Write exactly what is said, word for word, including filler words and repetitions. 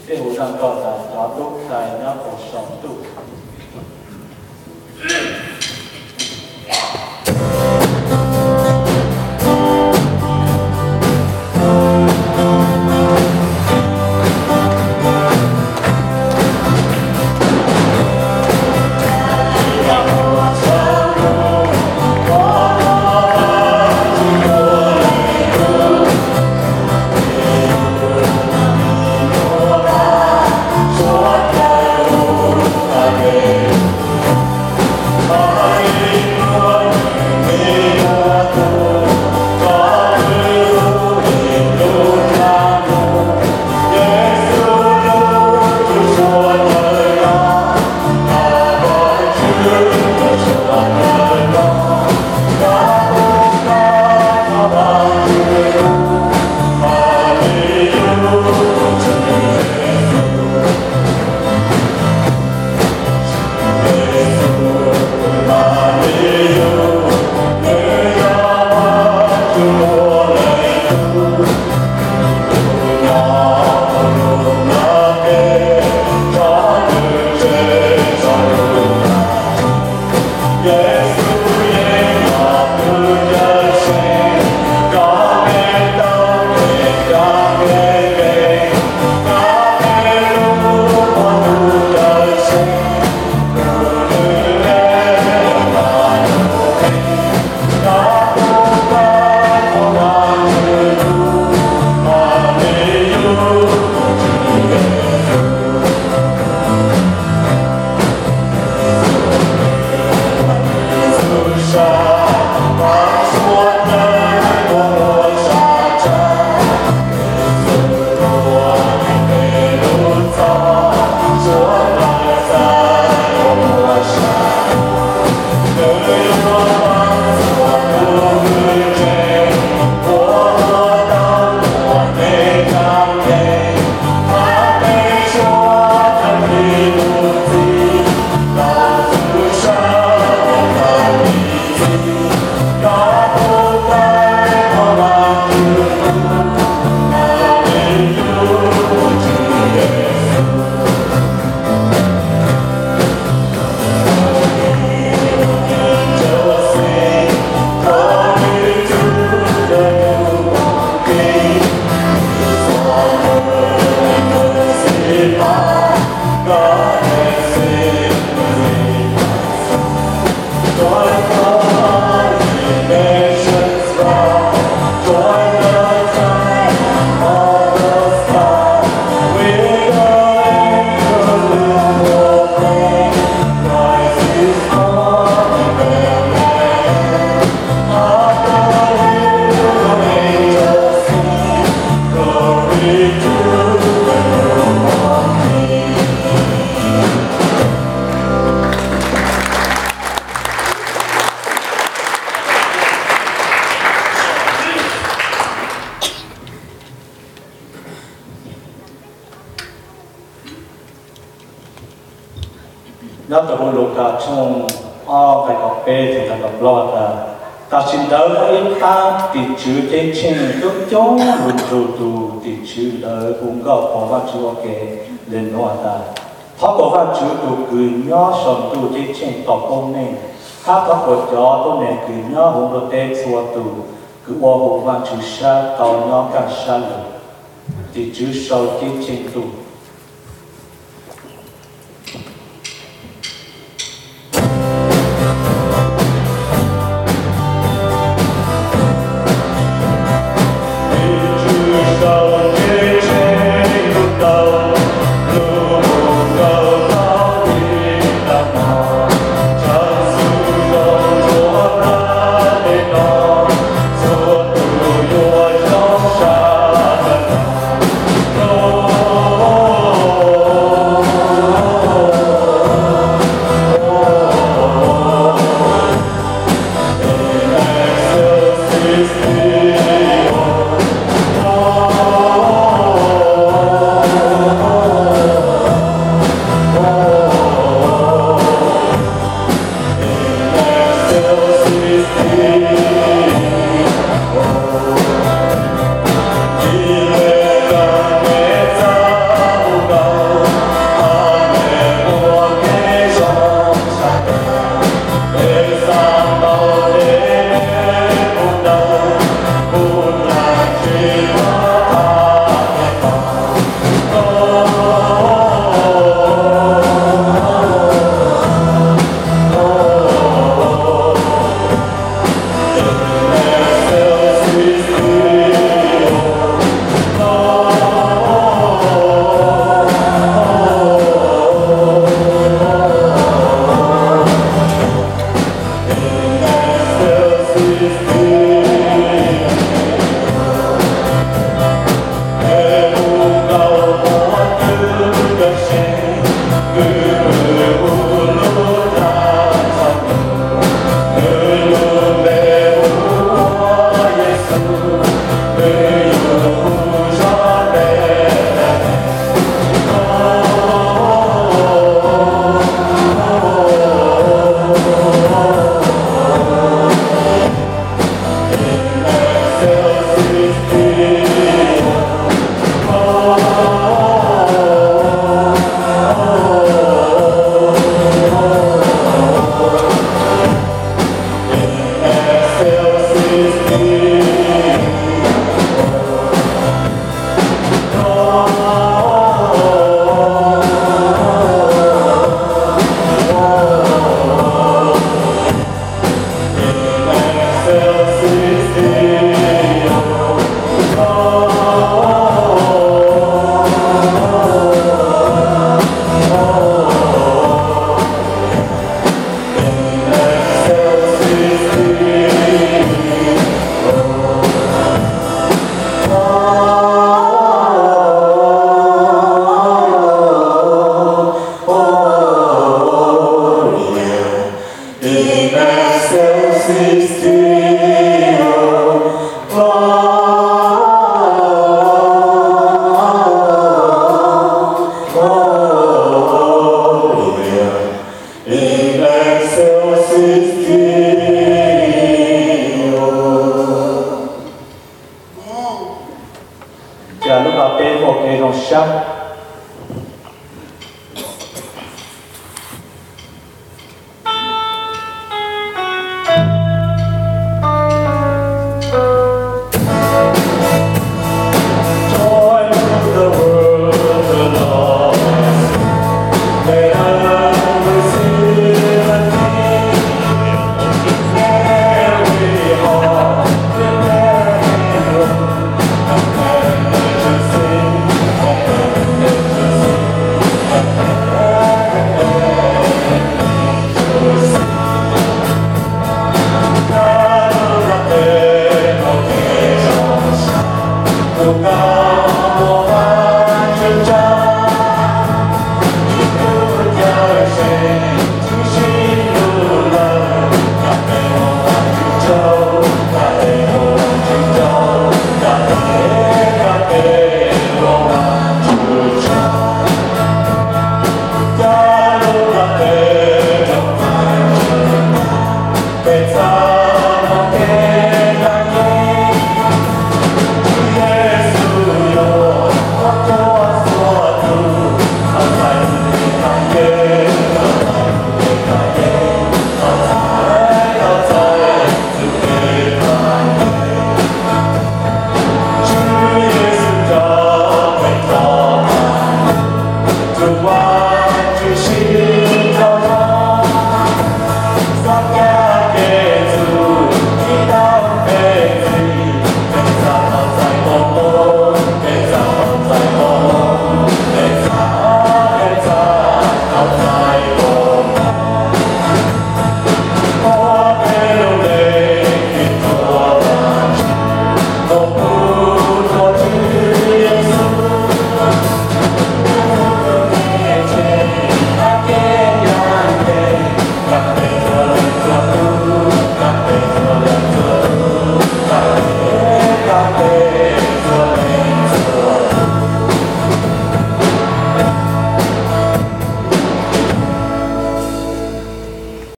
这湖上高达大都在那个上度。nhớ từ hồi lúc cả trong ao cái cọc bê thì là cọc lọt à ta xin đỡ yên ta thì chữ trên trên chút chó luôn tù tù thì chữ đỡ cũng có có văn chữ ok lên nó ta họ có văn chữ tù cười nhỏ sòng tù trên trên tọt công này khác có cột gió tôi này cười nhỏ hùng đồ tê xua tù cứ qua hùng văn chữ sa tàu nhỏ càng sa lửa thì chữ sâu trên trên tù Oh Oh